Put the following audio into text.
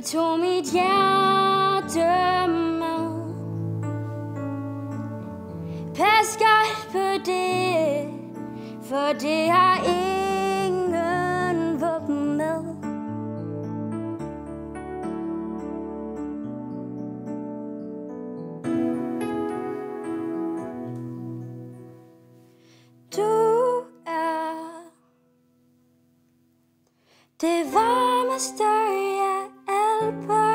tog mit hjerte med. Pas godt på det, for det har ingen våben med. Du er det varmeste af alt på